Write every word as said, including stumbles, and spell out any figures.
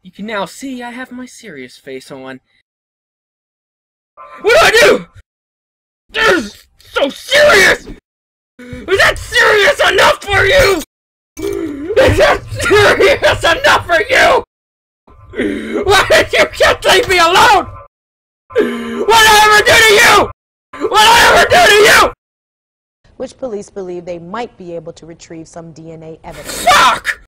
You can now see I have my serious face on. What do I do? This is so serious! Is that serious enough for you? Is that serious enough for you? Why did you just leave me alone? What did I ever do to you? What did I ever do to you? Which police believe they might be able to retrieve some D N A evidence. Fuck!